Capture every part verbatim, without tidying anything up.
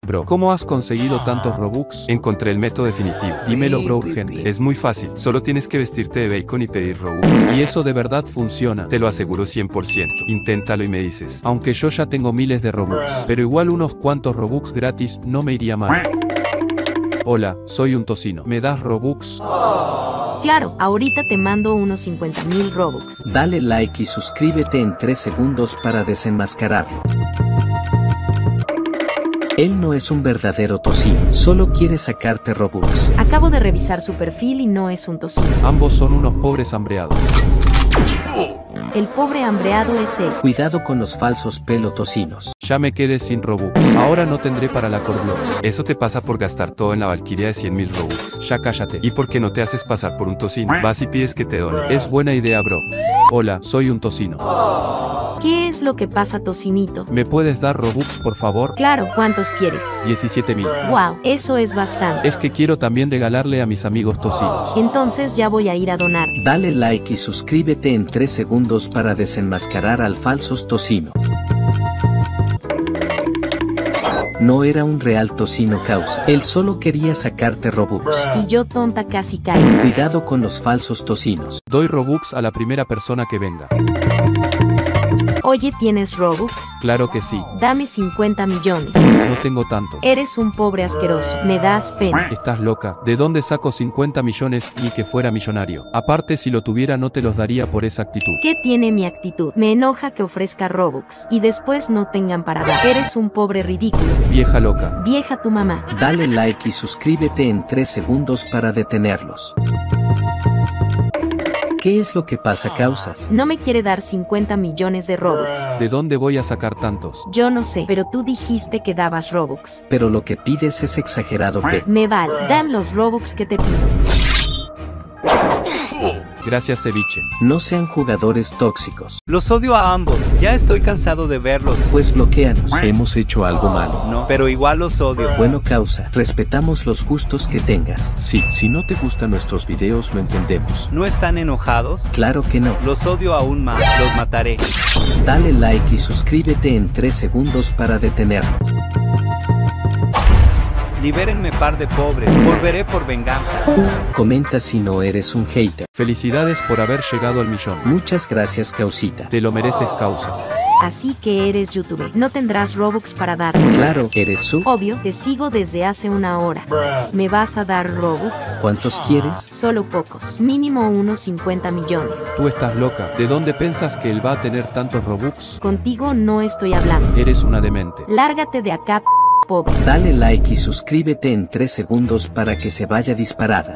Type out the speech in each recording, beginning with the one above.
Bro, ¿cómo has conseguido tantos Robux? Encontré el método definitivo. Dímelo, bro, urgente. Es muy fácil, solo tienes que vestirte de bacon y pedir Robux. Y eso de verdad funciona. Te lo aseguro cien por ciento. Inténtalo y me dices. Aunque yo ya tengo miles de Robux, pero igual unos cuantos Robux gratis no me iría mal. Hola, soy un tocino. ¿Me das Robux? Claro, ahorita te mando unos cincuenta mil Robux. Dale like y suscríbete en tres segundos para desenmascararlo. Él no es un verdadero tocino, solo quiere sacarte Robux. Acabo de revisar su perfil y no es un tocino. Ambos son unos pobres hambreados. El pobre hambreado es él. Cuidado con los falsos pelo tocinos. Ya me quedé sin Robux. Ahora no tendré para la Corblox. Eso te pasa por gastar todo en la Valquiria de cien mil Robux. Ya cállate. ¿Y por qué no te haces pasar por un tocino? Vas y pides que te donen. Es buena idea, bro. Hola, soy un tocino. ¿Qué es lo que pasa, tocinito? ¿Me puedes dar Robux, por favor? Claro, ¿cuántos quieres? diecisiete mil. Wow, eso es bastante. Es que quiero también regalarle a mis amigos tocinos. Entonces ya voy a ir a donar. Dale like y suscríbete en tres segundos para desenmascarar al falsos tocino. No era un real tocino causa. Él solo quería sacarte Robux. Y yo tonta casi caigo. Cuidado con los falsos tocinos. Doy Robux a la primera persona que venga. Oye, ¿tienes Robux? Claro que sí. Dame cincuenta millones. No tengo tanto. Eres un pobre asqueroso. Me das pena. Estás loca. ¿De dónde saco cincuenta millones y que fuera millonario? Aparte, si lo tuviera no te los daría por esa actitud. ¿Qué tiene mi actitud? Me enoja que ofrezca Robux y después no tengan para dar. Eres un pobre ridículo. Vieja loca. Vieja tu mamá. Dale like y suscríbete en tres segundos para detenerlos. ¿Qué es lo que pasa, causas? No me quiere dar cincuenta millones de Robux. ¿De dónde voy a sacar tantos? Yo no sé, pero tú dijiste que dabas Robux. Pero lo que pides es exagerado, P. Me vale. Dame los Robux que te pido. Gracias, ceviche. No sean jugadores tóxicos. Los odio a ambos, ya estoy cansado de verlos. Pues bloquéanos. Hemos hecho algo malo. No, pero igual los odio. Bueno, causa, respetamos los gustos que tengas. Sí, si no te gustan nuestros videos lo entendemos. ¿No están enojados? Claro que no. Los odio aún más, los mataré. Dale like y suscríbete en tres segundos para detenerlo. Libérenme, par de pobres, volveré por venganza. Comenta si no eres un hater. Felicidades por haber llegado al millón. Muchas gracias, causita. Te lo mereces, causa. Así que eres youtuber. No tendrás Robux para dar. Claro, eres su. Obvio, te sigo desde hace una hora. ¿Me vas a dar Robux? ¿Cuántos quieres? Solo pocos. Mínimo unos cincuenta millones. Tú estás loca. ¿De dónde piensas que él va a tener tantos Robux? Contigo no estoy hablando. Eres una demente. Lárgate de acá, pobre. Dale like y suscríbete en tres segundos para que se vaya disparada.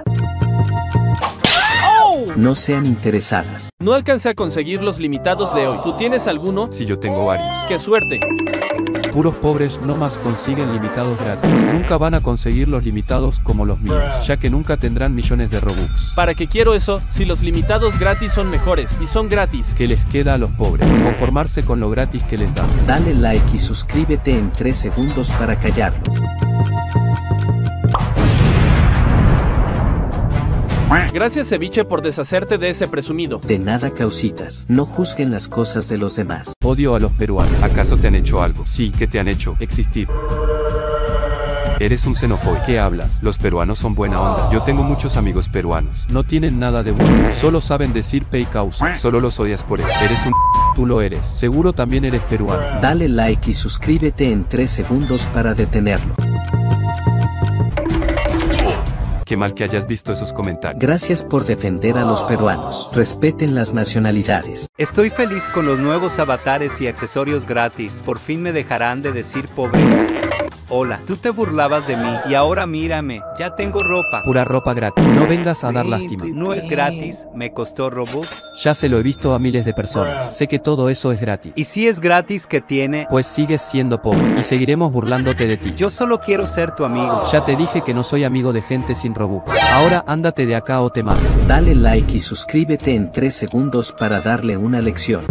No sean interesadas. No alcancé a conseguir los limitados de hoy. ¿Tú tienes alguno? Sí, yo tengo varios. ¡Qué suerte! Puros pobres no más consiguen limitados gratis. Nunca van a conseguir los limitados como los míos, ya que nunca tendrán millones de Robux. ¿Para qué quiero eso si los limitados gratis son mejores y son gratis? ¿Qué les queda a los pobres? Conformarse con lo gratis que les dan. Dale like y suscríbete en tres segundos para callarlo. Gracias, ceviche, por deshacerte de ese presumido. De nada, causitas. No juzguen las cosas de los demás. Odio a los peruanos. ¿Acaso te han hecho algo? Sí. ¿Qué te han hecho? Existir. Eres un xenófobo. ¿Qué hablas? Los peruanos son buena onda. Yo tengo muchos amigos peruanos. No tienen nada de bueno. Solo saben decir pe y causa. Solo los odias por eso. Eres un... Tú lo eres. Seguro también eres peruano. Dale like y suscríbete en tres segundos para detenerlo. Qué mal que hayas visto esos comentarios. Gracias por defender a los peruanos. Respeten las nacionalidades. Estoy feliz con los nuevos avatares y accesorios gratis. Por fin me dejarán de decir pobre. Hola, tú te burlabas de mí y ahora mírame, ya tengo ropa. Pura ropa gratis. No vengas a dar lástima. No es gratis, me costó Robux. Ya se lo he visto a miles de personas. Sé que todo eso es gratis. Y si es gratis, ¿qué tiene? Pues sigues siendo pobre y seguiremos burlándote de ti. Yo solo quiero ser tu amigo. Ya te dije que no soy amigo de gente sin Robux. Ahora ándate de acá o te mato. Dale like y suscríbete en tres segundos para darle una lección.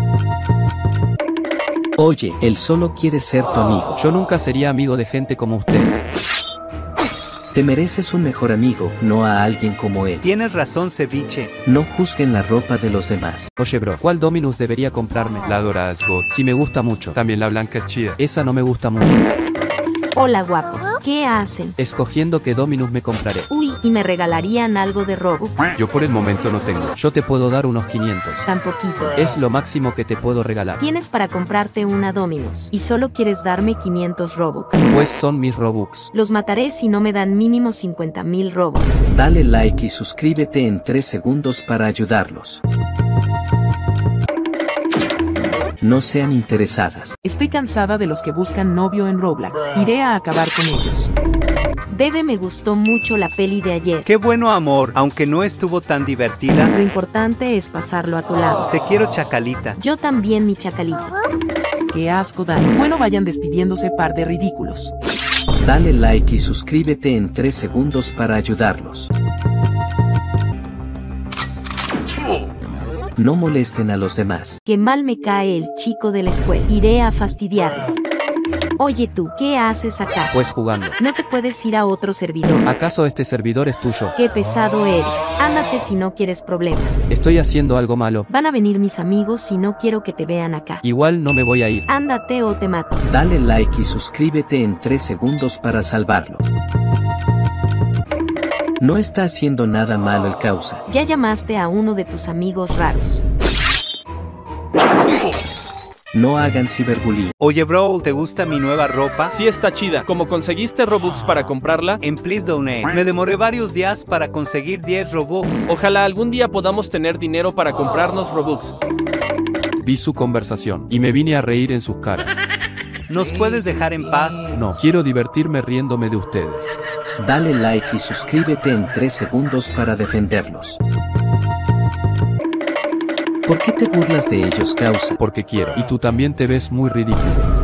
Oye, él solo quiere ser tu amigo. Yo nunca sería amigo de gente como usted. Te mereces un mejor amigo, no a alguien como él. Tienes razón, ceviche. No juzguen la ropa de los demás. Oye, bro, ¿cuál Dominus debería comprarme? La dorada es God. Sí, me gusta mucho. También la blanca es chida. Esa no me gusta mucho. Hola guapos. ¿Qué hacen? Escogiendo que Dominus me compraré. Uy, ¿y me regalarían algo de Robux? Yo por el momento no tengo. Yo te puedo dar unos quinientos. Tan poquito. Es lo máximo que te puedo regalar. Tienes para comprarte una Dominus y solo quieres darme quinientos Robux. Pues son mis Robux. Los mataré si no me dan mínimo cincuenta mil Robux. Dale like y suscríbete en tres segundos para ayudarlos. No sean interesadas. Estoy cansada de los que buscan novio en Roblox. Iré a acabar con ellos. Bebe, me gustó mucho la peli de ayer. Qué bueno, amor, aunque no estuvo tan divertida. Lo importante es pasarlo a tu lado. Te quiero, chacalita. Yo también, mi chacalita. Qué asco dan. Bueno, vayan despidiéndose, par de ridículos. Dale like y suscríbete en tres segundos para ayudarlos. No molesten a los demás. Qué mal me cae el chico de la escuela. Iré a fastidiarlo. Oye tú, ¿qué haces acá? Pues jugando. No te puedes ir a otro servidor. ¿Acaso este servidor es tuyo? Qué pesado eres. Ándate si no quieres problemas. Estoy haciendo algo malo. Van a venir mis amigos y no quiero que te vean acá. Igual no me voy a ir. Ándate o te mato. Dale like y suscríbete en tres segundos para salvarlo. No está haciendo nada malo el causa. Ya llamaste a uno de tus amigos raros. No hagan ciberbullying. Oye, bro, ¿te gusta mi nueva ropa? Sí está chida. ¿Cómo conseguiste Robux para comprarla? En Please Donate. Me demoré varios días para conseguir diez Robux. Ojalá algún día podamos tener dinero para comprarnos Robux. Vi su conversación y me vine a reír en sus caras. ¿Nos puedes dejar en paz? No, quiero divertirme riéndome de ustedes. Dale like y suscríbete en tres segundos para defenderlos. ¿Por qué te burlas de ellos, causa? Porque quiero. Y tú también te ves muy ridículo.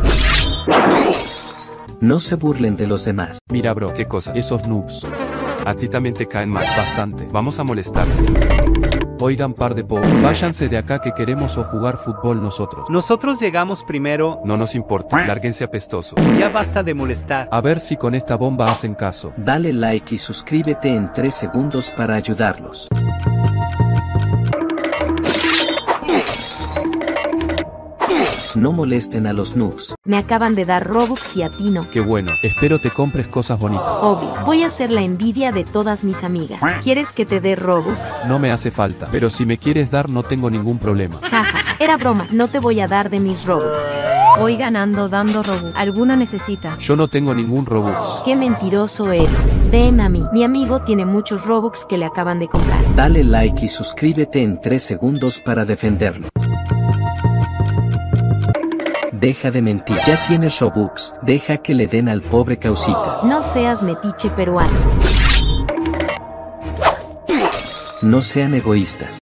No se burlen de los demás. Mira, bro. ¿Qué cosa? Esos noobs. A ti también te caen mal. Bastante. Vamos a molestarte. Oigan, par de pobres. Váyanse de acá que queremos o jugar fútbol nosotros. Nosotros llegamos primero. No nos importa. Lárguense apestosos. Ya basta de molestar. A ver si con esta bomba hacen caso. Dale like y suscríbete en tres segundos para ayudarlos. No molesten a los noobs. Me acaban de dar Robux y a ti no. Qué bueno. Espero te compres cosas bonitas. Obvio. Voy a ser la envidia de todas mis amigas. ¿Quieres que te dé Robux? No me hace falta. Pero si me quieres dar no tengo ningún problema. Jaja. Era broma. No te voy a dar de mis Robux. Voy ganando dando Robux. ¿Alguna necesita? Yo no tengo ningún Robux. Qué mentiroso eres. Den a mí. Mi amigo tiene muchos Robux que le acaban de comprar. Dale like y suscríbete en tres segundos para defenderlo. Deja de mentir. Ya tienes Robux. Deja que le den al pobre causita. No seas metiche peruano. No sean egoístas.